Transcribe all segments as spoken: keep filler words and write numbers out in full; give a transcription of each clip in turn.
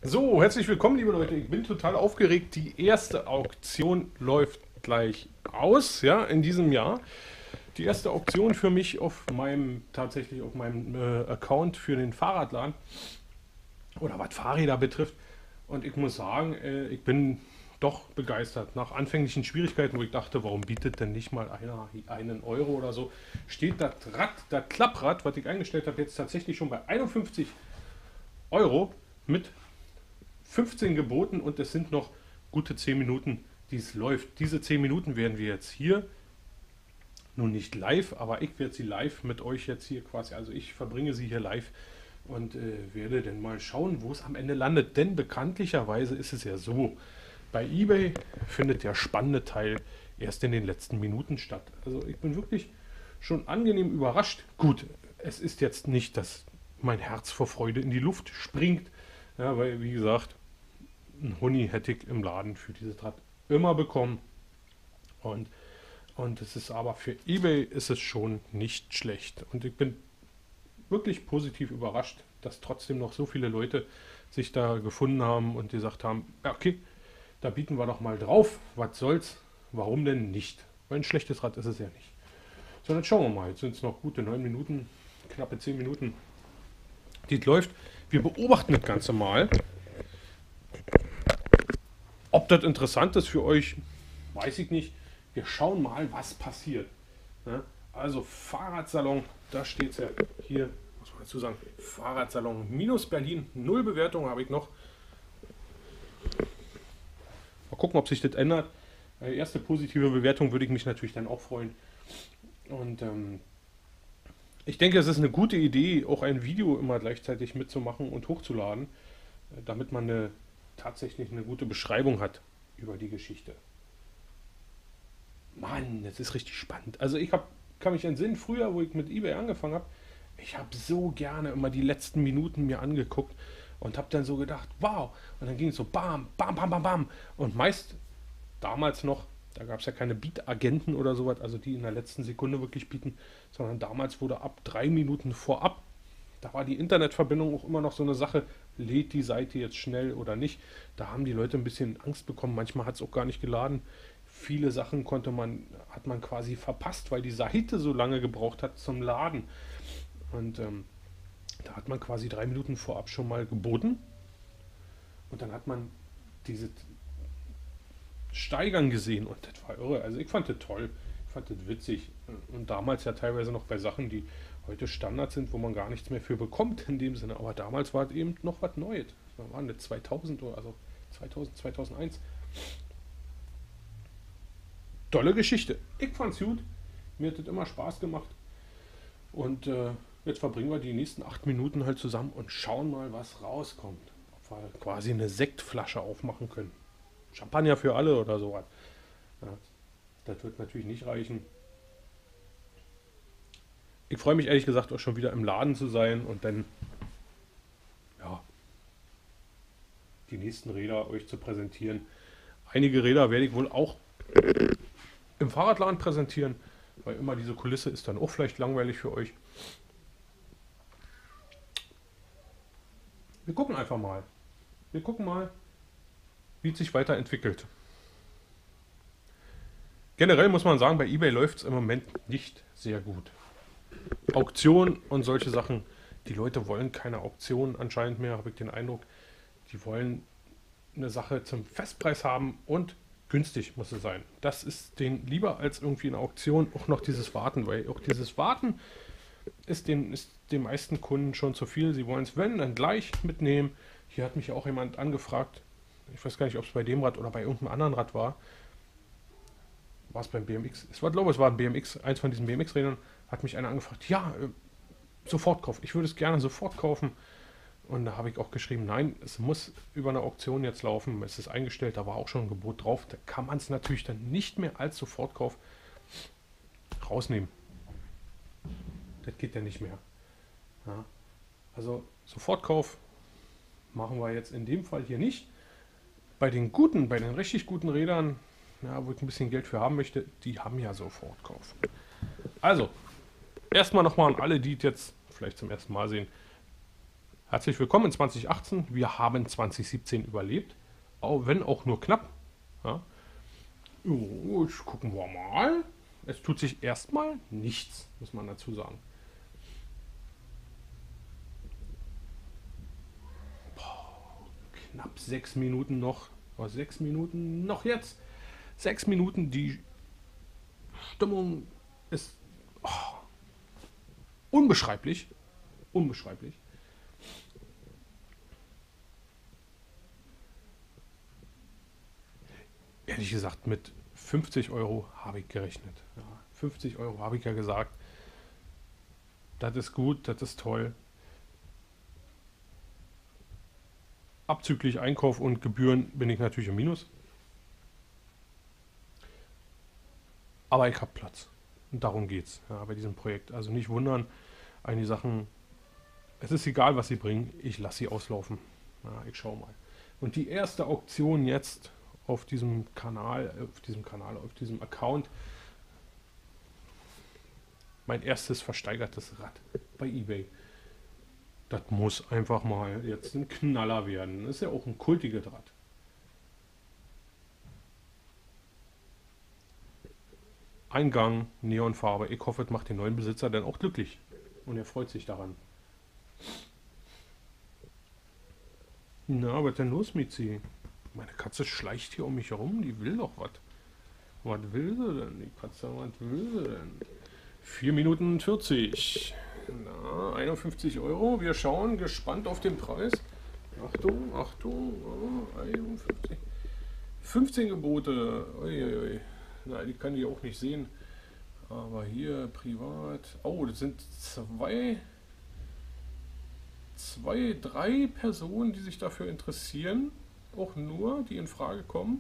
So, herzlich willkommen, liebe Leute. Ich bin total aufgeregt. Die erste Auktion läuft gleich aus, ja, in diesem Jahr. Die erste Auktion für mich auf meinem, tatsächlich auf meinem äh, Account für den Fahrradladen oder was Fahrräder betrifft. Und ich muss sagen, äh, ich bin doch begeistert. Nach anfänglichen Schwierigkeiten, wo ich dachte, warum bietet denn nicht mal einer einen Euro oder so, steht das Rad, das Klapprad, was ich eingestellt habe, jetzt tatsächlich schon bei einundfünfzig Euro mit fünfzehn geboten und es sind noch gute zehn Minuten, die es läuft. Diese zehn Minuten werden wir jetzt hier, nun nicht live, aber ich werde sie live mit euch jetzt hier quasi, also ich verbringe sie hier live und äh, werde dann mal schauen, wo es am Ende landet. Denn bekanntlicherweise ist es ja so, bei eBay findet der spannende Teil erst in den letzten Minuten statt. Also ich bin wirklich schon angenehm überrascht. Gut, es ist jetzt nicht, dass mein Herz vor Freude in die Luft springt, ja, weil wie gesagt, ein Huni hätte ich im Laden für dieses Rad immer bekommen. Und, und es ist aber für eBay ist es schon nicht schlecht. Und ich bin wirklich positiv überrascht, dass trotzdem noch so viele Leute sich da gefunden haben und gesagt haben, ja, okay, da bieten wir doch mal drauf. Was soll's? Warum denn nicht? Weil ein schlechtes Rad ist es ja nicht. So, dann schauen wir mal. Jetzt sind es noch gute neun Minuten, knappe zehn Minuten, die es läuft. Wir beobachten das Ganze mal. Ob das interessant ist für euch, weiß ich nicht. Wir schauen mal, was passiert. Ja, also Fahrradsalon, da steht es ja hier, muss man dazu sagen, Fahrradsalon minus Berlin, null Bewertung habe ich noch. Mal gucken, ob sich das ändert. Äh, erste positive Bewertung würde ich mich natürlich dann auch freuen. Und ähm, ich denke, es ist eine gute Idee, auch ein Video immer gleichzeitig mitzumachen und hochzuladen, äh, damit man eine, tatsächlich eine gute Beschreibung hat über die Geschichte. Mann, das ist richtig spannend. Also ich hab, kann mich entsinnen, früher, wo ich mit eBay angefangen habe, ich habe so gerne immer die letzten Minuten mir angeguckt und habe dann so gedacht, wow. Und dann ging es so bam, bam, bam, bam, bam. Und meist damals noch, da gab es ja keine Beat-Agenten oder sowas, also die in der letzten Sekunde wirklich bieten, sondern damals wurde ab drei Minuten vorab, da war die Internetverbindung auch immer noch so eine Sache, lädt die Seite jetzt schnell oder nicht. Da haben die Leute ein bisschen Angst bekommen, manchmal hat es auch gar nicht geladen. Viele Sachen konnte man, hat man quasi verpasst, weil die Seite so lange gebraucht hat zum Laden. Und ähm, da hat man quasi drei Minuten vorab schon mal geboten und dann hat man diese Steigern gesehen und das war irre. Also ich fand das toll, ich fand das witzig und damals ja teilweise noch bei Sachen, die heute Standard sind, wo man gar nichts mehr für bekommt in dem Sinne. Aber damals war es eben noch was Neues. Da waren das zweitausend oder also zweitausend, zweitausendeins. Tolle Geschichte. Ich fand's gut. Mir hat das immer Spaß gemacht. Und äh, jetzt verbringen wir die nächsten acht Minuten halt zusammen und schauen mal, was rauskommt. Ob wir quasi eine Sektflasche aufmachen können. Champagner für alle oder sowas. Ja, das wird natürlich nicht reichen. Ich freue mich ehrlich gesagt auch schon wieder im Laden zu sein und dann ja, die nächsten Räder euch zu präsentieren. Einige Räder werde ich wohl auch im Fahrradladen präsentieren, weil immer diese Kulisse ist dann auch vielleicht langweilig für euch. Wir gucken einfach mal. Wir gucken mal, wie es sich weiterentwickelt. Generell muss man sagen, bei eBay läuft es im Moment nicht sehr gut. Auktionen und solche Sachen, die Leute wollen keine Auktionen anscheinend mehr, habe ich den Eindruck. Die wollen eine Sache zum Festpreis haben und günstig muss es sein. Das ist denen lieber als irgendwie eine Auktion auch noch dieses Warten, weil auch dieses Warten ist den, ist den meisten Kunden schon zu viel. Sie wollen es, wenn, dann gleich mitnehmen. Hier hat mich auch jemand angefragt, ich weiß gar nicht, ob es bei dem Rad oder bei irgendeinem anderen Rad war. War es beim B M X? Ich glaube, es war ein B M X, eins von diesen B M X-Rädern, hat mich einer angefragt, ja, äh, sofort kaufen. Ich würde es gerne sofort kaufen. Und da habe ich auch geschrieben, nein, es muss über eine Auktion jetzt laufen. Es ist eingestellt, da war auch schon ein Gebot drauf. Da kann man es natürlich dann nicht mehr als Sofortkauf rausnehmen. Das geht ja nicht mehr. Ja. Also Sofortkauf machen wir jetzt in dem Fall hier nicht. Bei den guten, bei den richtig guten Rädern, ja, wo ich ein bisschen Geld für haben möchte, die haben ja Sofortkauf. Also, erstmal nochmal an alle, die es jetzt vielleicht zum ersten Mal sehen. Herzlich willkommen in zwanzig achtzehn. Wir haben zwanzig siebzehn überlebt, auch wenn auch nur knapp. Ja. Jo, jetzt gucken wir mal. Es tut sich erstmal nichts, muss man dazu sagen. Boah, knapp sechs Minuten noch. Oh, sechs Minuten noch jetzt. Sechs Minuten, die Stimmung ist oh, unbeschreiblich. Unbeschreiblich. Ehrlich gesagt, mit fünfzig Euro habe ich gerechnet. Ja, fünfzig Euro habe ich ja gesagt. Das ist gut, das ist toll. Abzüglich Einkauf und Gebühren bin ich natürlich im Minus. Aber ich habe Platz. Und darum geht es ja, bei diesem Projekt. Also nicht wundern, einige Sachen, es ist egal, was sie bringen, ich lasse sie auslaufen. Ja, ich schaue mal. Und die erste Auktion jetzt auf diesem Kanal, auf diesem Kanal, auf diesem Account, mein erstes versteigertes Rad bei eBay. Das muss einfach mal jetzt ein Knaller werden. Das ist ja auch ein kultiges Rad. Eingang, Neonfarbe. Ich hoffe, es macht den neuen Besitzer dann auch glücklich. Und er freut sich daran. Na, was denn los mit sie? Meine Katze schleicht hier um mich herum. Die will doch was. Was will sie denn? Die Katze, was will sie denn? vier Minuten vierzig. Na, einundfünfzig Euro. Wir schauen gespannt auf den Preis. Achtung, Achtung. Oh, einundfünfzig. fünfzehn Gebote. Uiuiui. Nein, die kann ich auch nicht sehen. Aber hier privat. Oh, das sind zwei, zwei, drei Personen, die sich dafür interessieren. Auch nur, die in Frage kommen.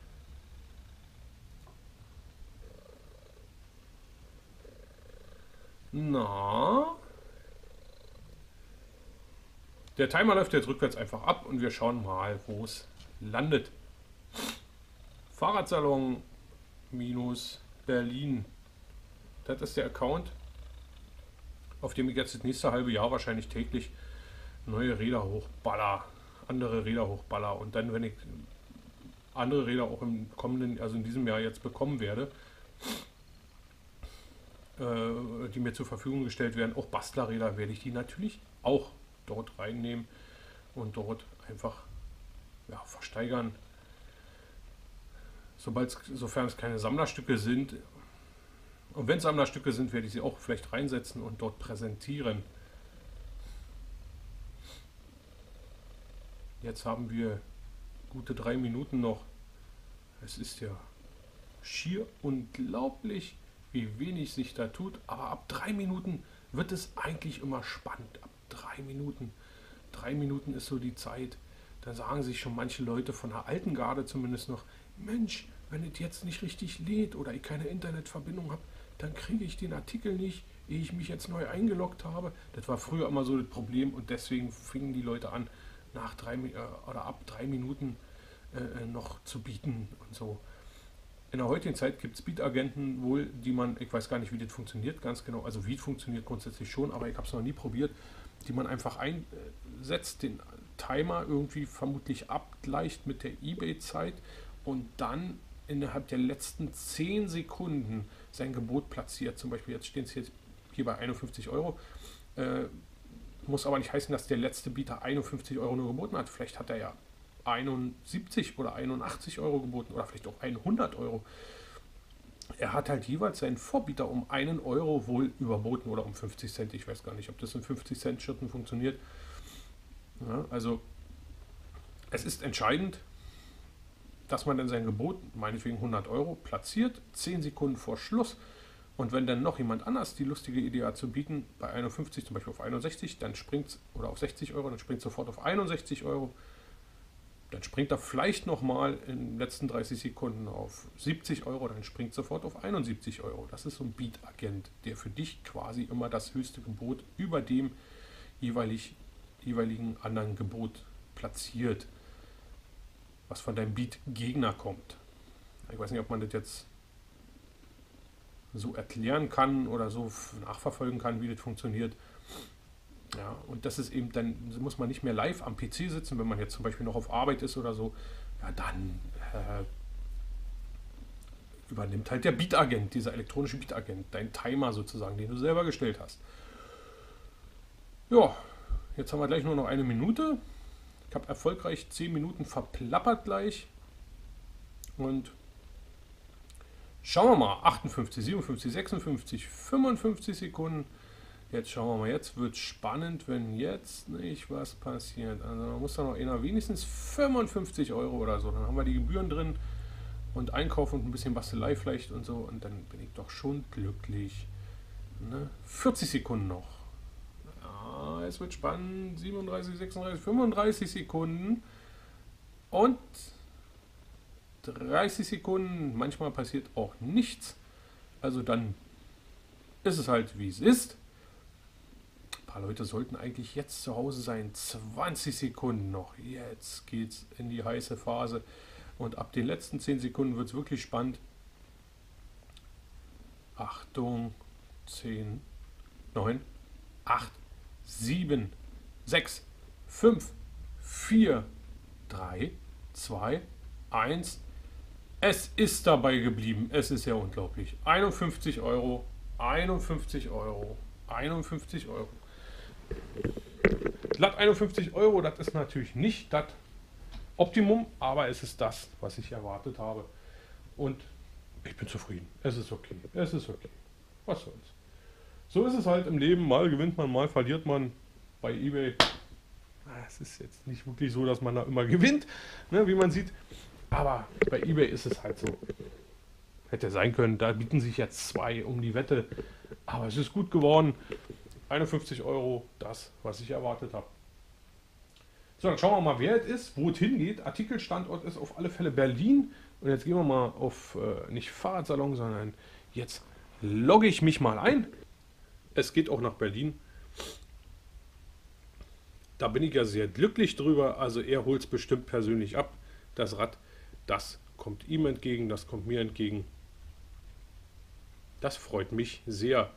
Na. Der Timer läuft jetzt rückwärts einfach ab und wir schauen mal, wo es landet. Fahrradsalon minus Berlin. Das ist der Account, auf dem ich jetzt das nächste halbe Jahr wahrscheinlich täglich neue Räder hochballer, andere Räder hochballer und dann, wenn ich andere Räder auch im kommenden, also in diesem Jahr jetzt bekommen werde, äh, die mir zur Verfügung gestellt werden, auch Bastlerräder, werde ich die natürlich auch dort reinnehmen und dort einfach ja, versteigern. Sobald, sofern es keine Sammlerstücke sind, und wenn es Sammlerstücke sind, werde ich sie auch vielleicht reinsetzen und dort präsentieren. Jetzt haben wir gute drei Minuten noch. Es ist ja schier unglaublich, wie wenig sich da tut. Aber ab drei Minuten wird es eigentlich immer spannend. Ab drei Minuten. Drei Minuten ist so die Zeit. Da sagen sich schon manche Leute von der alten Garde zumindest noch, Mensch, wenn es jetzt nicht richtig lädt oder ich keine Internetverbindung habe, dann kriege ich den Artikel nicht, ehe ich mich jetzt neu eingeloggt habe. Das war früher immer so das Problem und deswegen fingen die Leute an, nach drei äh, oder ab drei Minuten äh, noch zu bieten und so. In der heutigen Zeit gibt es Beat-Agenten wohl, die man, ich weiß gar nicht, wie das funktioniert ganz genau, also wie es funktioniert grundsätzlich schon, aber ich habe es noch nie probiert, die man einfach einsetzt, den Timer irgendwie vermutlich abgleicht mit der eBay-Zeit und dann innerhalb der letzten zehn Sekunden sein Gebot platziert. Zum Beispiel, jetzt stehen es hier, hier bei einundfünfzig Euro. Äh, muss aber nicht heißen, dass der letzte Bieter einundfünfzig Euro nur geboten hat. Vielleicht hat er ja einundsiebzig oder einundachtzig Euro geboten oder vielleicht auch hundert Euro. Er hat halt jeweils seinen Vorbieter um einen Euro wohl überboten oder um fünfzig Cent. Ich weiß gar nicht, ob das in fünfzig Cent Schritten funktioniert. Ja, also es ist entscheidend, dass man dann sein Gebot, meinetwegen hundert Euro, platziert, zehn Sekunden vor Schluss. Und wenn dann noch jemand anders die lustige Idee hat zu bieten, bei einundfünfzig zum Beispiel auf einundsechzig, dann springt es, oder auf sechzig Euro, dann springt es sofort auf einundsechzig Euro. Dann springt er vielleicht nochmal in den letzten dreißig Sekunden auf siebzig Euro, dann springt sofort auf einundsiebzig Euro. Das ist so ein Beat-Agent, der für dich quasi immer das höchste Gebot über dem jeweilig, jeweiligen anderen Gebot platziert, was von deinem Beat-Gegner kommt. Ich weiß nicht, ob man das jetzt so erklären kann oder so nachverfolgen kann, wie das funktioniert. Ja, und das ist eben, dann muss man nicht mehr live am P C sitzen, wenn man jetzt zum Beispiel noch auf Arbeit ist oder so. Ja, dann äh, übernimmt halt der Beat-Agent, dieser elektronische Beat-Agent, dein Timer sozusagen, den du selber gestellt hast. Ja, jetzt haben wir gleich nur noch eine Minute. Ich habe erfolgreich zehn Minuten verplappert gleich. Und schauen wir mal, achtundfünfzig, siebenundfünfzig, sechsundfünfzig, fünfundfünfzig Sekunden. Jetzt schauen wir mal, jetzt wird es spannend, wenn jetzt nicht was passiert. Also man muss da noch einer wenigstens fünfundfünfzig Euro oder so. Dann haben wir die Gebühren drin und Einkauf und ein bisschen Bastelei vielleicht und so. Und dann bin ich doch schon glücklich. Ne? vierzig Sekunden noch. Ja, es wird spannend. siebenunddreißig, sechsunddreißig, fünfunddreißig Sekunden. Und dreißig Sekunden. Manchmal passiert auch nichts. Also dann ist es halt, wie es ist. Ein paar Leute sollten eigentlich jetzt zu Hause sein. zwanzig Sekunden noch. Jetzt geht's in die heiße Phase. Und ab den letzten zehn Sekunden wird es wirklich spannend. Achtung. zehn, neun, acht, sieben, sechs, fünf, vier, drei, zwei, eins. Es ist dabei geblieben. Es ist ja unglaublich. einundfünfzig Euro. einundfünfzig Euro. einundfünfzig Euro. Glatt einundfünfzig Euro, das ist natürlich nicht das Optimum, aber es ist das, was ich erwartet habe. Und ich bin zufrieden. Es ist okay. Es ist okay. Was soll's. So ist es halt im Leben. Mal gewinnt man, mal verliert man. Bei eBay. Es ist jetzt nicht wirklich so, dass man da immer gewinnt, ne, wie man sieht. Aber bei eBay ist es halt so. Hätte sein können, da bieten sich jetzt zwei um die Wette. Aber es ist gut geworden. einundfünfzig Euro, das, was ich erwartet habe. So, dann schauen wir mal, wer es ist, wo es hingeht. Artikelstandort ist auf alle Fälle Berlin. Und jetzt gehen wir mal auf, äh, nicht Fahrradsalon, sondern jetzt logge ich mich mal ein. Es geht auch nach Berlin. Da bin ich ja sehr glücklich drüber. Also er holt es bestimmt persönlich ab. Das Rad, das kommt ihm entgegen, das kommt mir entgegen. Das freut mich sehr.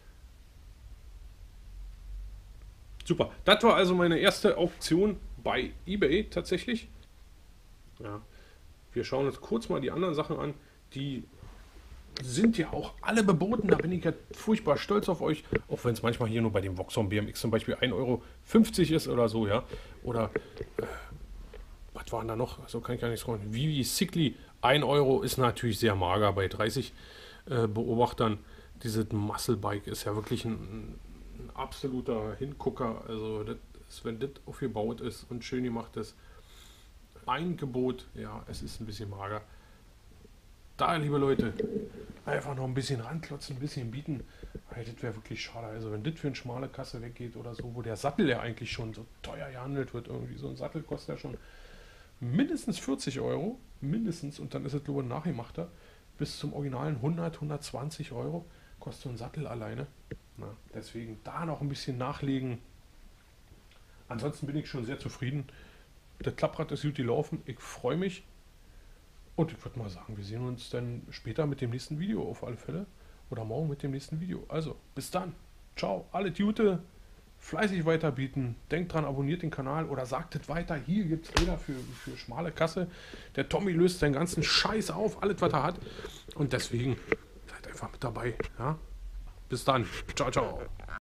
Super. Das war also meine erste Auktion bei eBay tatsächlich. Ja. Wir schauen uns kurz mal die anderen Sachen an. Die sind ja auch alle geboten. Da bin ich ja furchtbar stolz auf euch. Auch wenn es manchmal hier nur bei dem Voxon B M X zum Beispiel ein Euro fünfzig ist oder so, ja. Oder äh, was waren da noch? So kann ich gar nicht scrollen. Vivi Sickly, ein Euro ist natürlich sehr mager bei dreißig äh, Beobachtern. Dieses Muscle Bike ist ja wirklich ein, ein absoluter Hingucker. Also das ist, wenn das aufgebaut ist und schön gemacht ist. Ein Gebot, ja, es ist ein bisschen mager. Da, liebe Leute, einfach noch ein bisschen ranklotzen, ein bisschen bieten. Hey, das wäre wirklich schade. Also wenn das für eine schmale Kasse weggeht oder so, wo der Sattel ja eigentlich schon so teuer gehandelt wird, irgendwie so ein Sattel kostet ja schon mindestens vierzig Euro, mindestens, und dann ist es nur ein nachgemachter, bis zum originalen hundert, hundertzwanzig Euro kostet so ein Sattel alleine. Na, deswegen da noch ein bisschen nachlegen. Ansonsten bin ich schon sehr zufrieden. Das Klapprad ist gut gelaufen. Ich freue mich. Und ich würde mal sagen, wir sehen uns dann später mit dem nächsten Video auf alle Fälle. Oder morgen mit dem nächsten Video. Also, bis dann. Ciao. Alle Gute. Fleißig weiterbieten. Denkt dran, abonniert den Kanal oder sagt es weiter. Hier gibt es Räder für, für schmale Kasse. Der Tommy löst seinen ganzen Scheiß auf. Alles, was er hat. Und deswegen seid einfach mit dabei. Ja? Bis dann. Ciao, ciao.